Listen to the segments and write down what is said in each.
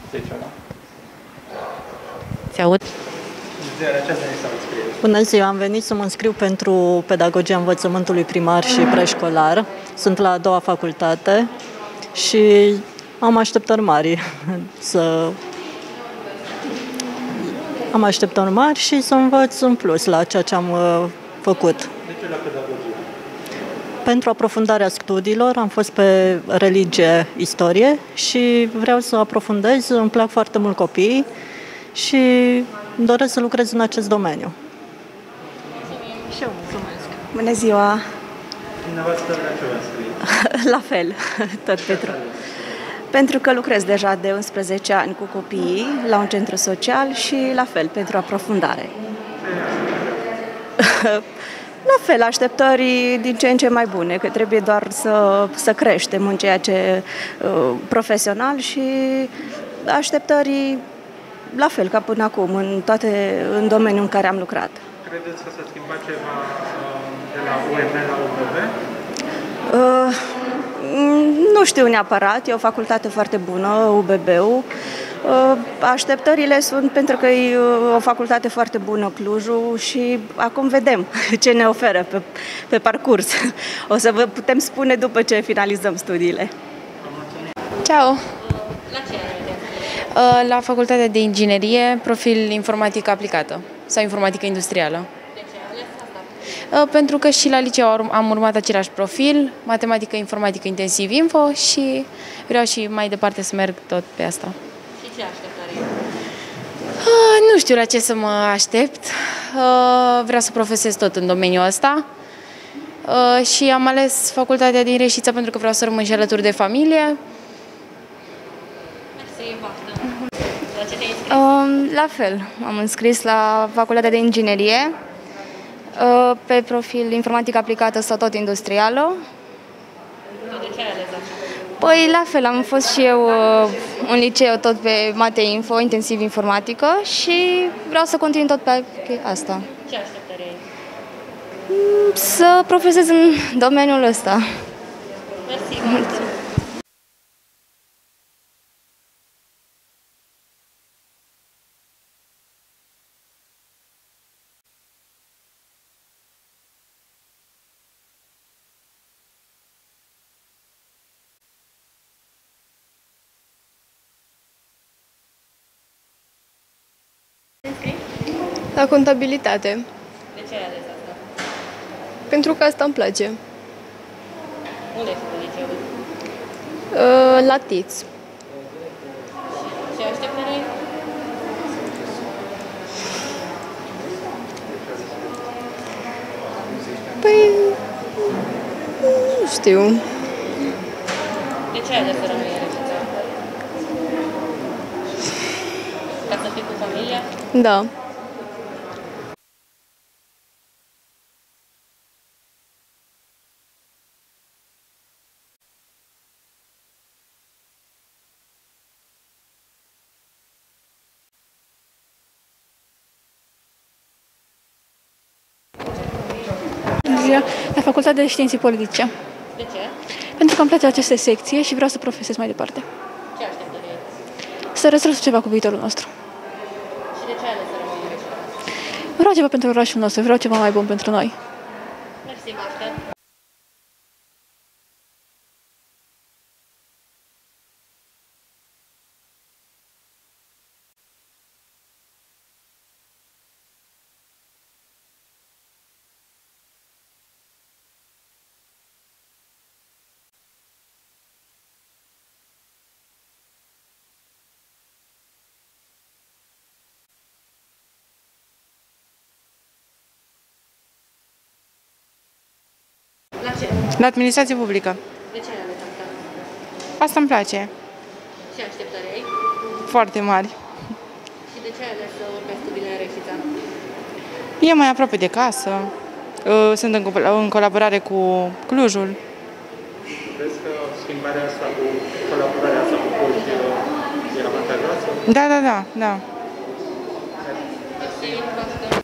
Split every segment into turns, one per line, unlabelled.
Se aud?
Bună ziua, am venit să mă înscriu pentru pedagogia învățământului primar și preșcolar. Sunt la a doua facultate și am așteptări mari am așteptări mari și să învăț în plus la ceea ce am făcut.
De ce la pedagogie?
Pentru aprofundarea studiilor am fost pe religie, istorie și vreau să aprofundez, îmi plac foarte mult copiii și doresc să lucrez în acest domeniu.
Și eu mulțumesc.
Bună ziua!
Dumneavoastră la ce v-ați scris?
La fel, tot pentru că lucrez deja de 11 ani cu copiii la un centru social și la fel, pentru aprofundare. La fel, așteptări din ce în ce mai bune, că trebuie doar să creștem în ceea ce profesional și așteptări la fel ca până acum, în domeniul în care am lucrat.
Credeți că s-a schimbat ceva de la UEM la UBB?
Nu știu neapărat, e o facultate foarte bună, UBB-ul. Așteptările sunt pentru că e o facultate foarte bună, Clujul, și acum vedem ce ne oferă pe parcurs. O să vă putem spune după ce finalizăm studiile.
Ciao!
La ce?
La Facultatea de Inginerie, profil informatică aplicată sau informatică industrială.
De ce ai ales asta?
Pentru că și la liceu am urmat același profil, matematică, informatică, intensiv info și vreau și mai departe să merg tot pe asta.
Și ce așteptări?
Nu știu la ce să mă aștept. Vreau să profesez tot în domeniul ăsta și am ales facultatea din Reșița pentru că vreau să rămân și alături de familie.
Mersi, baftă. La ce te-ai înscris?
La fel, am înscris la Facultatea de Inginerie, pe profil informatică aplicată sau tot industrială.
De ce ai ales asta?
Păi la fel, am fost și eu în liceu tot pe Mate Info, intensiv informatică și vreau să continui tot pe asta.
Ce așteptări ai?
Să profesez în domeniul ăsta.
Mersi, baftă.
La contabilitate,
De ce ai ales asta?
pentru că asta îmi place.
Unde ai făcut liceul?
La TIț.
Ce așteptări ai?
Păi, nu știu.
De ce ai ales să rămâi în Reșița? Ca să fii cu familia?
Da.
La Facultatea de Științe Politice.
De ce?
Pentru că îmi place aceste secție și vreau să profesez mai departe.
Ce așteptări ai?
Să rezolv ceva cu viitorul nostru.
Și de ce ai ales să rămâi în Reșița?
Vreau ceva pentru orașul nostru, vreau ceva mai bun pentru noi.
Mersi, baftă. La ce?
La administrație publică.
De ce ai ales asta?
Asta îmi place.
Ce așteptări ai?
Foarte mari.
Și de ce ai ales să urmezi studiile în Reșița?
E mai aproape de casă. Sunt în colaborare cu Clujul.
Crezi că schimbarea asta cu colaborarea asta cu Cluj e avantajoasă?
Da.
Mersi, baftă.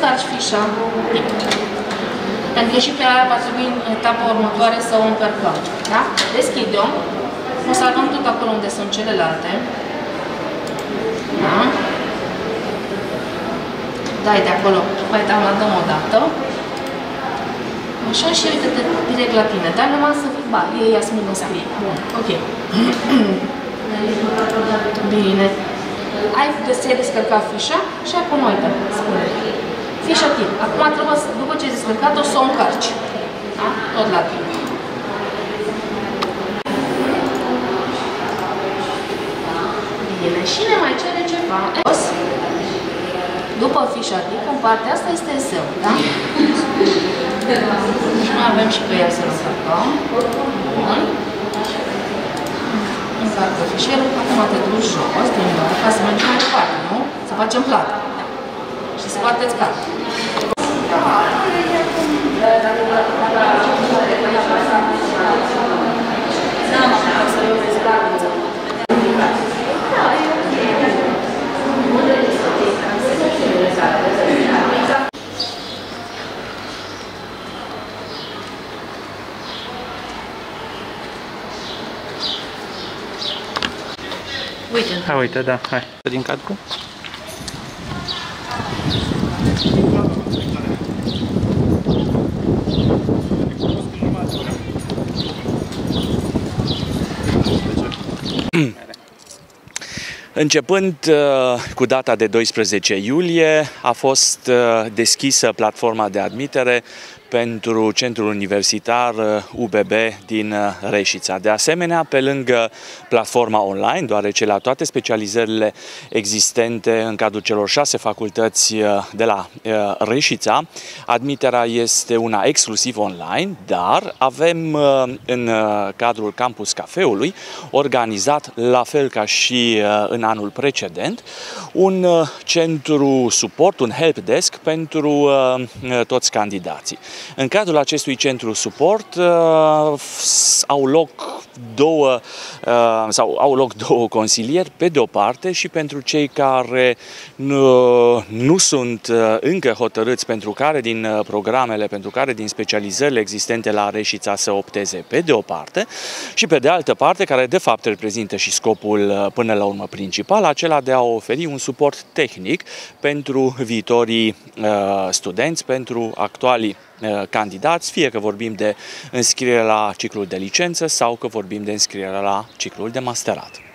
descarci fișa, pentru că și pe aia va trebui în etapa următoare să o încărcăm. Da? Deschide-o. O salvăm tot acolo unde sunt celelalte. Da? Dai de acolo, mai dăm o dată. Așa și uite-te direct la tine. Dar numai să fii, e Iasmin în scrie. Bun, ok. Bine. Ți-ai descărcat fișa și acum uite, spune. Fișa tip. Acum trebuie, după ce ai descărcat-o, să o încarci. Da? Tot la tine. Bine. Și ne mai cere ceva. După fișa tip, în partea asta este eseu, da? Și mai avem și pe ea să-l încărcăm. Bun. Încarcă fișierul, acum te duci jos din nou, ca să mergem mai departe, nu? Să facem plată. Și scoateți cartea.
Uite. Hai, uite, da, hai. Din cadru.
Începând cu data de 12 iulie, a fost deschisă platforma de admitere pentru Centrul Universitar UBB din Reșița. De asemenea, pe lângă platforma online, deoarece la toate specializările existente în cadrul celor 6 facultăți de la Reșița, admiterea este una exclusiv online, dar avem în cadrul Campus Cafeului organizat, la fel ca și în anul precedent, un centru suport, un helpdesk pentru toți candidații. În cadrul acestui centru suport au loc două consilieri, pe de o parte, și pentru cei care nu sunt încă hotărâți pentru care din programele, pentru care din specializările existente la Reșița să opteze, pe de o parte, și pe de altă parte, care de fapt reprezintă și scopul până la urmă principal, acela de a oferi un suport tehnic pentru viitorii studenți, pentru actualii candidați, fie că vorbim de înscriere la ciclul de licență sau că vorbim de înscriere la ciclul de masterat.